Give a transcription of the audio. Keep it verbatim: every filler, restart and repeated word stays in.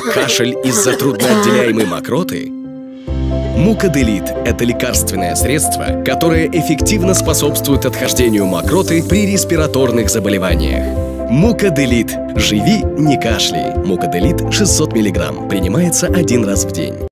Кашель из-за трудноотделяемой мокроты? Мукаделит – это лекарственное средство, которое эффективно способствует отхождению мокроты при респираторных заболеваниях. Мукаделит. Живи, не кашляй. Мукаделит шестьсот миллиграмм. Принимается один раз в день.